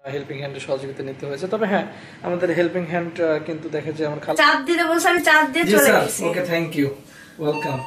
Helping হ্যান্ডের সহযোগিতা নিতে হয়েছে। তবে হ্যাঁ, আমাদের হেল্পিং হ্যান্ড কিন্তু দেখা যায় আমার খালা চাপ দিতে বলছে, আমি চাপ দিয়ে চলে গেছি। Okay, thank you, welcome.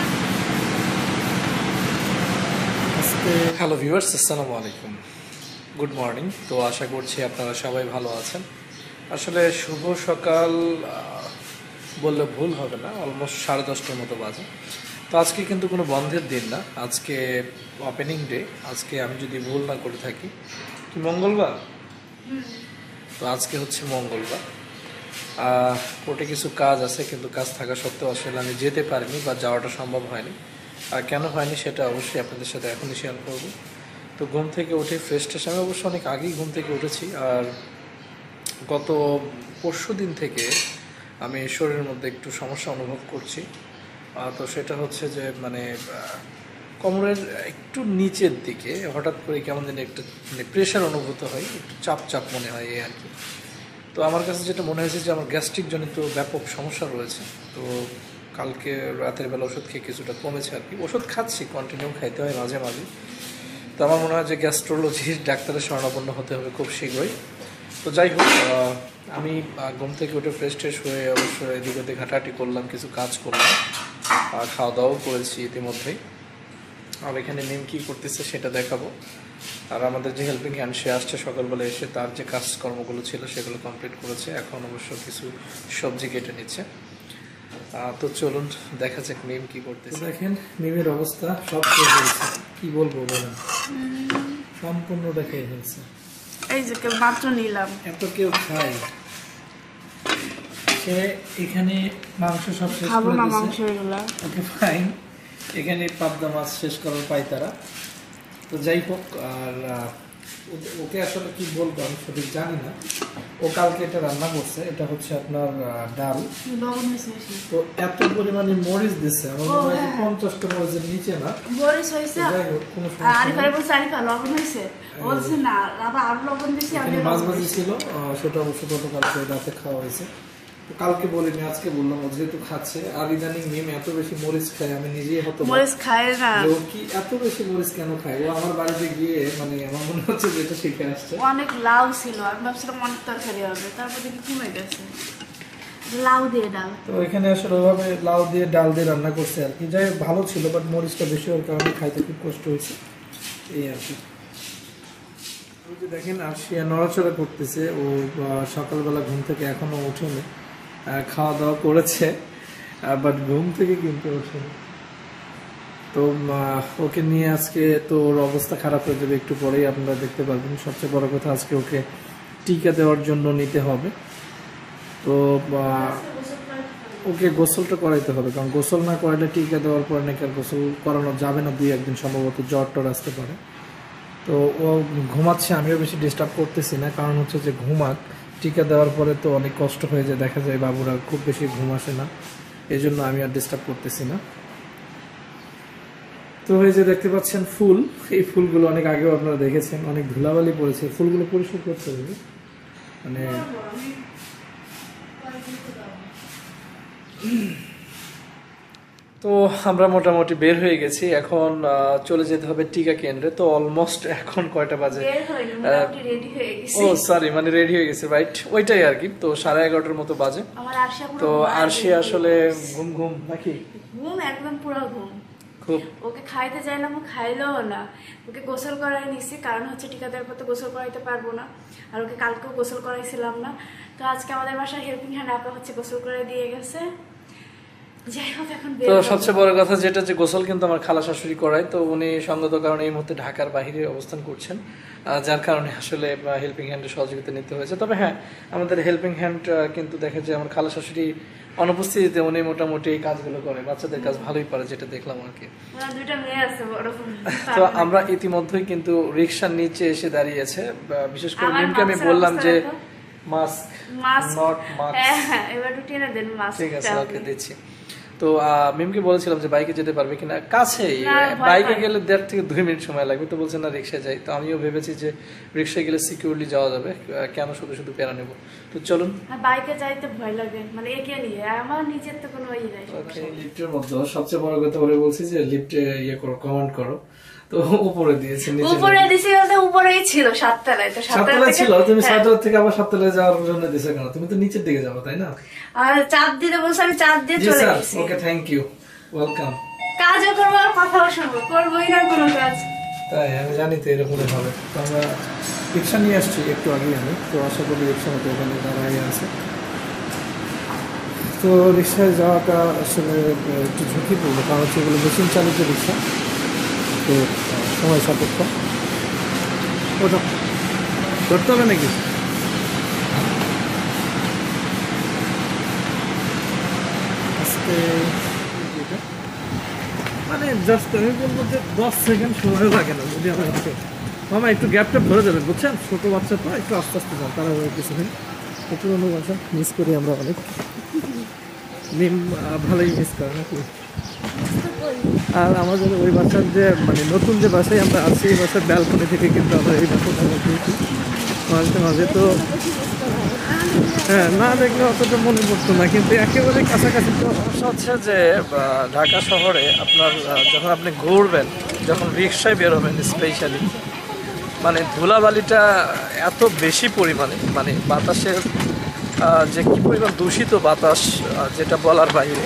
Hello viewers, আসসালামু আলাইকুম, গুড মর্নিং। তো আশা করছি আপনারা সবাই ভালো আছেন। আসলে শুভ সকাল বললে ভুল হবে না, অলমোস্ট 10:30টার মতো বাজে। তো আজকে কিন্তু কোনো বন্ধের দিন না, আজকে ওপেনিং ডে। আজকে আমি যদি ভুল না করে থাকি কি মঙ্গলবার, তো আজকে হচ্ছে মঙ্গলবার। কোর্টে কিছু কাজ আছে, কিন্তু কাজ থাকা সত্ত্বেও আসলে আমি যেতে পারিনি বা যাওয়াটা সম্ভব হয়নি। আর কেন হয়নি সেটা অবশ্যই আপনাদের সাথে এখনই শেয়ার করব। তো ঘুম থেকে উঠে ফ্রেশ ট্রেশ, আমি অবশ্য অনেক আগেই ঘুম থেকে উঠেছি। আর গত পরশু দিন থেকে আমি শরীরের মধ্যে একটু সমস্যা অনুভব করছি। তো সেটা হচ্ছে যে মানে কোমরের একটু নিচের দিকে হঠাৎ করে কেমন যেন একটু মানে প্রেশার অনুভূত হয়, একটু চাপ চাপ মনে হয় এই আর কি। তো আমার কাছে যেটা মনে হয়েছে যে আমার গ্যাস্ট্রিক জনিত ব্যাপক সমস্যা রয়েছে। তো কালকে রাতের বেলা ওষুধ খেয়ে কিছুটা কমেছে আর কি। ওষুধ খাচ্ছি, কন্টিনিউ খাইতে হয় মাঝে মাঝে। তো আমার মনে হয় যে গ্যাস্ট্রোলজির ডাক্তারের শরণাপন্ন হতে হবে খুব শীঘ্রই। তো যাই হোক, আমি ঘুম থেকে উঠে ফ্রেশ ট্রেশ হয়ে অবশ্যই এদিক ওদিক হাঁটাহাঁটি করলাম, কিছু কাজ করলাম, খাওয়া দাওয়াও করেছি ইতিমধ্যেই। আর এখানে মিম কী করতেছে সেটা দেখাবো। আর আমাদের যে হেল্পিং হ্যান্ড, সে আসছে সকালবেলা, এসে তার যে কাজকর্মগুলো ছিল সেগুলো কমপ্লিট করেছে। এখন অবশ্য কিছু সবজি কেটে নিচ্ছে। তো চলুন দেখা যাক মিম কি করতেছে। দেখেন মিমের অবস্থা, সব শেষ হয়েছে, কি বলবো বলেন, সম্পূর্ণটা খেয়ে ফেলছে। এই যে কেউ মাত্র নিলাম, এত কেউ খায়, সে এখানে মাংস সব শেষ খাবো করে না দিয়েছে। মাংস এগুলা। ওকে ফাইন, এখানে পাবদা মাছ শেষ করার পাই তারা। তো যাই হোক, আর ওকে আসলে কি বলবো আমি সঠিক জানি না। ও কালকে এটা রান্না করছে, এটা হচ্ছে আপনার ডাল। তো এত পরিমাণে মরিচ দিচ্ছে, আমার মনে হয় 50টা মরিচের নিচে না মরিচ হইছে। যাই হোক, কোনো আরিফারে বলছে আরিফা লবণ হইছে, বলছে না আবার আরো লবণ দিছি। আমি মাছ ভাজি ছিল, সেটা অবশ্য গতকালকে রাতে খাওয়া হয়েছে। কালকে বলিনি, আজকে বললাম, ও যেহেতু খাচ্ছে। আর ইদানিং মিম এত বেশি মরিচ খায়, আমি নিজেই হতো মরিচ খায় না। ও কি এত বেশি মরিচ কেন খায়? ও আমার বাড়িতে গিয়ে মানে আমার মনে হচ্ছে যে এটা শিখে আসছে। অনেক লাউ ছিল, আমি ভাবছিলাম অনেক তরকারি হবে, তারপর দেখি কমে গেছে। লাউ দিয়ে ডাল, তো এখানে আসলে ওইভাবে লাউ দিয়ে ডাল দিয়ে রান্না করছে আর কি। যাই হোক, ভালো ছিল, বাট মরিচটা বেশি হওয়ার কারণে খাইতে খুব কষ্ট হয়েছে এই আর কি। দেখেন আরশিয়া নড়াচড়া করতেছে। ও সকালবেলা ঘুম থেকে এখনো ওঠেনি, খাওয়া দাওয়া করেছে, বাট ঘুম থেকে কিন্তু ওঠেনি। তো ওকে নিয়ে আজকে তো ওর অবস্থা খারাপ হয়ে যাবে, একটু পরেই আপনারা দেখতে পারবেন। সবচেয়ে বড় কথা, আজকে ওকে টিকা দেওয়ার জন্য নিতে হবে। তো ওকে গোসলটা করাইতে হবে, কারণ গোসল না করালে টিকা দেওয়ার পরে নাকি আর গোসল করানো যাবে না, 2-1 দিন সম্ভবত জ্বর টর আসতে পারে। তো ও ঘুমাচ্ছে, আমিও বেশি ডিস্টার্ব করতেছি না, কারণ হচ্ছে যে ঘুমাক, টিকা দেওয়ার পরে তো অনেক কষ্ট হয়ে যায়, দেখা যায় বাবুরা খুব বেশি ঘুম আসে না, এই জন্য আমি আর ডিস্টার্ব করতেছি না। তো এই যে দেখতে পাচ্ছেন ফুল, এই ফুলগুলো অনেক আগেও আপনারা দেখেছেন, অনেক ধুলাবালি পড়েছে, ফুলগুলো পরিষ্কার করতে হবে। মানে তো আমরা মোটামুটি বের হয়ে গেছি, এখন চলে যেতে হবে টিকা কেন্দ্রে। তো অলমোস্ট এখন কয়টা বাজে? ও সরি, মানে রেডি হয়ে গেছে, রাইট, ওইটাই আর কি। তো 11:30টার মতো বাজে। তো আরশি আসলে ঘুম ঘুম নাকি? ঘুম একদম পুরো ঘুম। খুব ওকে খাইতে চাইলাম, ও খাইলেও না। ওকে গোসল করাই নিছি, কারণ হচ্ছে টিকা দেওয়ার পর তো গোসল করাইতে পারবো না। আর ওকে কালকেও গোসল করাইছিলাম না। তো আজকে আমাদের বাসায় হেল্পিং হ্যান্ড আপা হচ্ছে গোসল করে দিয়ে গেছে। তো সবচেয়ে বড় কথা যেটা, যে গোসল কিন্তু আমার খালা শাশুড়ি করায়। তো উনি সঙ্গত কারণে এই মুহূর্তে ঢাকার বাইরে অবস্থান করছেন, যার কারণে আসলে হেল্পিং হ্যান্ডের সহযোগিতা নিতে হয়েছে। তবে হ্যাঁ, আমাদের হেল্পিং হ্যান্ড কিন্তু দেখা যায় আমার খালা শাশুড়ি অনুপস্থিতিতে উনি মোটামুটি এই কাজগুলো করে, বাচ্চাদের কাজ ভালোই পারে, যেটা দেখলাম আর কি। তো আমরা ইতিমধ্যেই কিন্তু রিক্সার নিচে এসে দাঁড়িয়েছে। বিশেষ করে মিমকে আমি বললাম যে মাস্ক নট মাস্ক, ঠিক আছে ওকে দিচ্ছি। তো মিমকে বলেছিলাম যে বাইকে যেতে পারবে কিনা, কাছেই, বাইকে গেলে 1.5 থেকে 2 মিনিট সময় লাগবে। তো বলছে না রিক্সায় যাই। তো আমিও ভেবেছি যে রিক্সায় গেলে সিকিউরলি যাওয়া যাবে, কেন শুধু শুধু প্যারা নেব। তো চলুন। বাইকে যাইতে ভয় লাগে, মানে একে নিয়ে আমার নিজের তো কোনো ই নাই। ওকে, লিফটের মধ্যে সবচেয়ে বড় কথা বলে বলছি যে লিফটে ইয়ে করো, কমান্ড করো। তো উপরে দিয়েছি, উপরে দিছি বলতে উপরেই ছিল 7 তলায়, তো 7 তলায় ছিল। তুমি 7 তলা থেকে আবার 7 তলায় যাওয়ার জন্য দিছো কেন? তুমি তো নিচের দিকে যাবে তাই না? আর চাপ দিতে বলছো, আমি চাপ দিয়ে চলে গেছি। Okay, thank you, welcome. কাজও করবো আর কথাও শুনবো, করবোই না কোনো কাজ। তাই আমি জানি তো এরকমই হবে। তো আমরা রিক্সা নিয়ে আসছি একটু আগে আমি, তো আশা করি রিক্সা মতো এখানে দাঁড়াই আছে। তো রিক্সায় যাওয়াটা আসলে একটু ঝুঁকিপূর্ণ, কারণ হচ্ছে এগুলো মেশিন চালিত রিক্সা, তো সময় সাপেক্ষ। ওটা ধরতে হবে নাকি? আজকে মানে জাস্ট আমি বলবো যে 10 সেকেন্ড সময় লাগে না যদি আমার হচ্ছে। মামা একটু গ্যাপটা ধরে যাবেন, বুঝছেন? ছোটো বাচ্চা তো একটু আস্তে আস্তে যান, তারা কিছুদিন পুরোনো বাসা মিস করি আমরা অনেক। মিম ভালোই মিস করে নাকি? আর আমাদের ওই বাসার যে মানে নতুন যে বাসায় আমরা আছি, এই বাসার ব্যালকনি থেকে কিন্তু আমরা এই বাসাটা দেখি মাঝে মাঝে। তো হ্যাঁ, না দেখলে অতটা মনে পড়তো না, কিন্তু একেবারে কাছাকাছি। তো হচ্ছে যে ঢাকা শহরে আপনার যখন আপনি ঘুরবেন, যখন রিক্সায় বেরোবেন স্পেশালি, মানে ধুলাবালিটা এত বেশি পরিমাণে, মানে বাতাসের যে কী পরিমাণ দূষিত বাতাস, যেটা বলার বাইরে।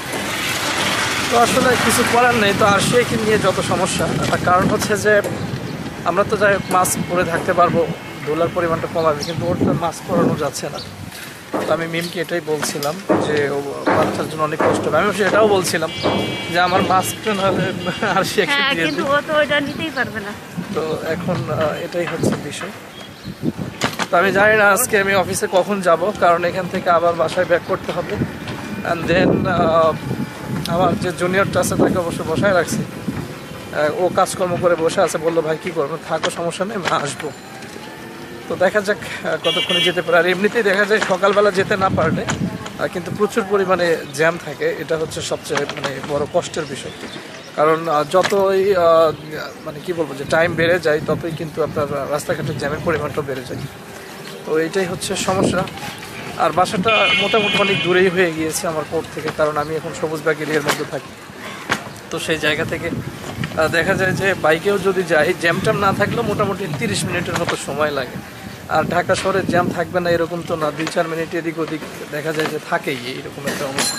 তো আসলে কিছু করার নেই। তো আর কি নিয়ে যত সমস্যা, তার কারণ হচ্ছে যে আমরা তো যাই হোক মাস্ক পরে থাকতে পারবো, ধুলার পরিমাণটা কমাবে, কিন্তু ওর তো মাস্ক পরানো যাচ্ছে না। তো আমি মিমকে এটাই বলছিলাম যে ও বাচ্চার জন্য অনেক কষ্ট হবে। আমি এটাও বলছিলাম যে আমার মাস্কটা নাহলে আর সে একটু দিয়ে দিই, ও তো ওইটা নিতেই পারবে না। তো এখন এটাই হচ্ছে বিষয়। তো আমি জানি না আজকে আমি অফিসে কখন যাব, কারণ এখান থেকে আবার বাসায় ব্যাক করতে হবে। অ্যান্ড দেন আমার যে জুনিয়রটা আছে তাকে অবশ্য বসায় রাখছি, ও কাজকর্ম করে বসে আছে। বললো ভাই কী করবো, থাকো, সমস্যা নেই, আসবো। তো দেখা যাক কতক্ষণে যেতে পারে। আর এমনিতেই দেখা যায় সকালবেলা যেতে না পারলে কিন্তু প্রচুর পরিমাণে জ্যাম থাকে, এটা হচ্ছে সবচেয়ে মানে বড় কষ্টের বিষয়। কারণ যতই মানে কি বলবো যে টাইম বেড়ে যায়, ততই কিন্তু আপনার রাস্তাঘাটের জ্যামের পরিমাণটাও বেড়ে যায়। তো এইটাই হচ্ছে সমস্যা। আর বাসাটা মোটামুটি অনেক দূরেই হয়ে গিয়েছে আমার কোর্ট থেকে, কারণ আমি এখন সবুজবাগ এরিয়ার মধ্যে থাকি। তো সেই জায়গা থেকে দেখা যায় যে বাইকেও যদি যাই, জ্যাম ট্যাম না থাকলেও মোটামুটি 30 মিনিটের মতো সময় লাগে। আর ঢাকা শহরে জ্যাম থাকবে না এরকম তো না, 2-4 মিনিট এদিক ওদিক দেখা যায় যে থাকেই, এইরকম একটা অবস্থা।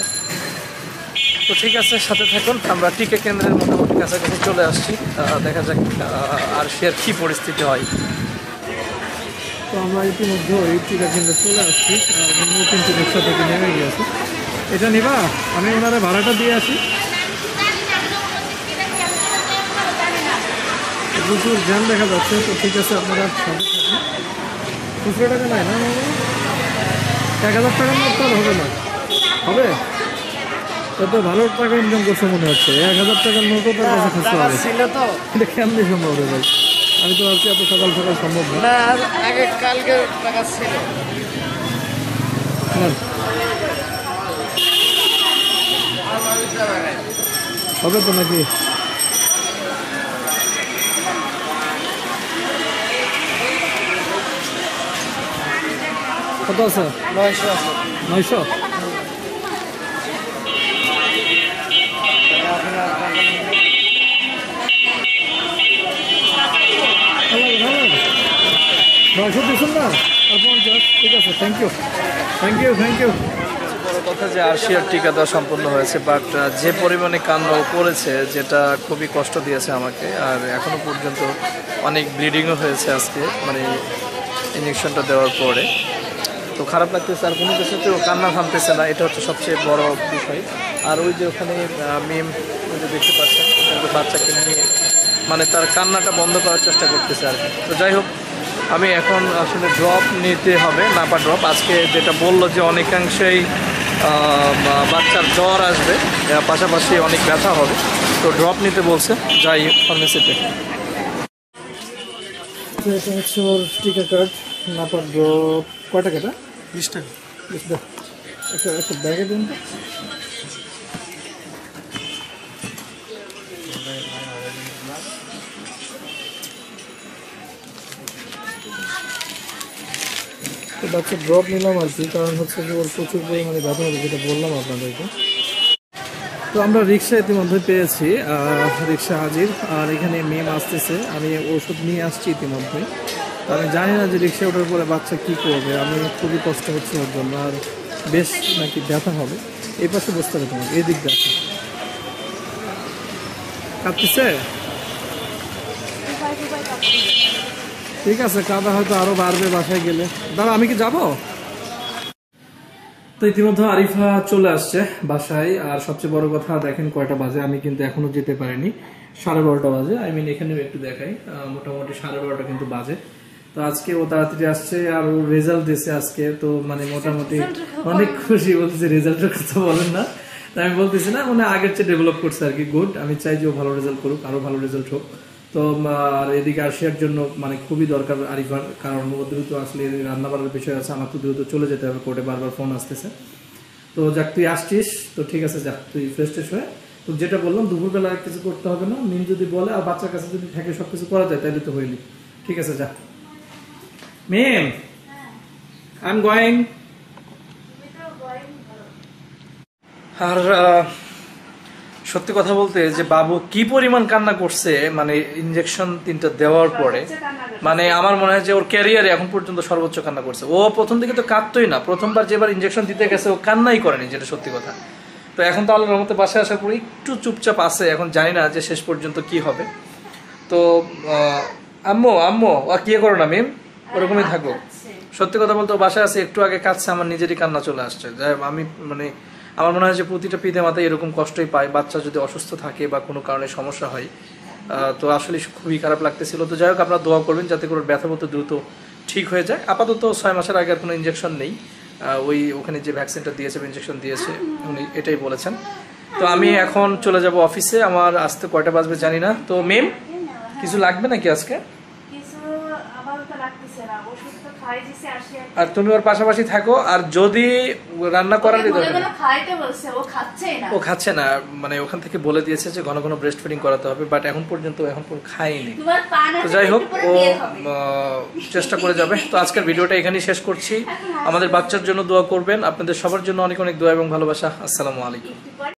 তো ঠিক আছে, সাথে থাকুন। আমরা টিকা কেন্দ্রের মোটামুটি কাছাকাছি চলে আসছি, দেখা যাক আর এর কী পরিস্থিতি হয়। তো আমরা ইতিমধ্যে এই টিকা কেন্দ্রে চলে আসছি, নতুন রিক্সা থেকে নেমে গিয়েছি। এটা নিবা? আমি ওনারা ভাড়াটা দিয়ে আসি। প্রচুর জ্যাম দেখা যাচ্ছে। তো ঠিক আছে, আপনারা সাথে থাকুন। 200 টাকা নেয় না, 1000 টাকার নোট তো হবে না, হবে? তত ভালো টাকা ইনকাম করছে মনে হচ্ছে। 1000 টাকার নোটও তার কাছে খুঁজতে হবে, এটা কেমনি সম্ভব রে ভাই? আমি তো ভাবছি এত সকাল সকাল সম্ভব না। আগে কালকে টাকা ছিল, হবে তো নাকি? কত আছে? 900 আছে। 900? দিচ্ছেন না? আর 50? ঠিক আছে, thank you, thank you, thank you. বড় কথা যে আরশিয়ার টিকা দেওয়া সম্পূর্ণ হয়েছে, বাট যে পরিমাণে কান্না করেছে, যেটা খুবই কষ্ট দিয়েছে আমাকে। আর এখনও পর্যন্ত অনেক ব্লিডিংও হয়েছে আজকে, মানে ইঞ্জেকশনটা দেওয়ার পরে। তো খারাপ লাগতেছে, আর কোনো কিছুতেও কান্না থামতেছে না, এটা হচ্ছে সবচেয়ে বড় বিষয়। আর ওই যে ওখানে মিম, ওই যে দেখতে পাচ্ছেন, বাচ্চাকে নিয়ে মানে তার কান্নাটা বন্ধ করার চেষ্টা করতেছে আর কি। তো যাই হোক, আমি এখন আসলে ড্রপ নিতে হবে, নাপা ড্রপ। আজকে যেটা বললো যে অনেকাংশেই বাচ্চার জ্বর আসবে, পাশাপাশি অনেক ব্যথা হবে, তো ড্রপ নিতে বলছে, যাই ফার্মেসিতে। এটা হচ্ছে ওর টিকা কার্ড, নাপা ড্রপ। কয় টাকাটা? 20 টাকা। একটা ব্যাগে দিন তো। তো বাচ্চা ড্রপ নিলাম আর কি, কারণ হচ্ছে যে ওর প্রচুর পরিমাণে ব্যথা হবে, যেটা বললাম আপনাদেরকে। তো আমরা রিক্সা ইতিমধ্যে পেয়েছি, রিক্সা হাজির। আর এখানে মেম আসতেছে, আমি ওষুধ নিয়ে আসছি ইতিমধ্যে। আমি জানি না যে রিক্সা ওঠার পরে বাচ্চা কী করবে, আমি খুবই কষ্ট হচ্ছে ওর জন্য। আর বেশ নাকি ব্যথা হবে। এই পাশে বসতে হবে তোমাকে, এই দিক ব্যথা কাঁদতেছে। ঠিক আছে, কাদা হয়তো আরো বাড়বে বাসায় গেলে। দাঁড়া, আমি কি যাব? তো ইতিমধ্যে আরিফা চলে আসছে বাসায়। আর সবচেয়ে বড় কথা দেখেন কয়টা বাজে, আমি কিন্তু এখনো যেতে পারিনি। 12:30 বাজে। এখানেও একটু দেখাই, মোটামুটি 12:30 কিন্তু বাজে। তো আজকে ও তাড়াতাড়ি আসছে আর ও রেজাল্ট দিয়েছে আজকে। তো মানে মোটামুটি অনেক খুশি। বলতেছে রেজাল্টের কথা বলেন না, আমি বলতেছি না, মানে আগের চেয়ে ডেভেলপ করছে আর কি। গুড, আমি চাই যে ও ভালো রেজাল্ট করুক, আরো ভালো রেজাল্ট হোক। তো আর এদিকে আসার জন্য মানে খুবই দরকার আরিফার, কারণ ও দ্রুত আসলে রান্না বাড়ার বিষয় আছে, আমার তো দ্রুত চলে যেতে হবে কোর্টে, বারবার ফোন আসতেছে। তো যাক, তুই আসছিস তো ঠিক আছে, যাক তুই ফ্রেশ ট্রেশ হয়ে। তো যেটা বললাম, দুপুরবেলা আর কিছু করতে হবে না, মিম যদি বলে আর বাচ্চার কাছে যদি থাকে সবকিছু করা যায় তাহলে তো হইলি। ঠিক আছে, যা মিম, আই এম গোয়িং। আর সত্যি কথা বলতে যে বাবু কি পরিমাণ কান্না করছে, মানে ইনজেকশন 3টা দেওয়ার পরে, মানে আমার মনে হয় যে ওর ক্যারিয়ারে এখন পর্যন্ত সর্বোচ্চ কান্না করছে। ও প্রথম দিকে তো কাঁদতোই না, প্রথমবার যেবার ইনজেকশন দিতে গেছে ও কান্নাই করেনি, যেটা সত্যি কথা। তো এখন তো আল্লাহর রহমতে বাসায় আসার পরে একটু চুপচাপ আছে, এখন জানি না যে শেষ পর্যন্ত কি হবে। তো আম্মু আম্মু আর কি করো না মিম, ওরকমই থাকো। সত্যি কথা বলতে বাসায় আছে, একটু আগে কাঁদছে, আমার নিজেরই কান্না চলে আসছে। যাই আমি মানে আমার মনে হয় যে প্রতিটা পিতা মাতাই এরকম কষ্টই পায়, বাচ্চা যদি অসুস্থ থাকে বা কোনো কারণে সমস্যা হয়। তো আসলে খুবই খারাপ লাগতেছিল। তো যাই হোক, আপনারা দোয়া করবেন যাতে করে ব্যথা মতো দ্রুত ঠিক হয়ে যায়। আপাতত 6 মাসের আগে আর কোনো ইনজেকশন নেই, ওখানে যে ভ্যাকসিনটা দিয়েছে, ইনজেকশন দিয়েছে, উনি এটাই বলেছেন। তো আমি এখন চলে যাব অফিসে, আমার আসতে কয়টা বাজবে জানি না। তো মেম, কিছু লাগবে নাকি আজকে? আর তুমি ওর পাশাপাশি থাকো, আর যদি রান্না করার ও খাচ্ছে না, মানে ওখান থেকে বলে দিয়েছে যে ঘন ঘন ব্রেস্ট ফিডিং করাতে হবে, বাট এখন পর্যন্ত খায়নি। তো যাই হোক, ও চেষ্টা করে যাবে। তো আজকের ভিডিওটা এখানেই শেষ করছি। আমাদের বাচ্চার জন্য দোয়া করবেন, আপনাদের সবার জন্য অনেক অনেক দোয়া এবং ভালোবাসা। আসসালামু আলাইকুম।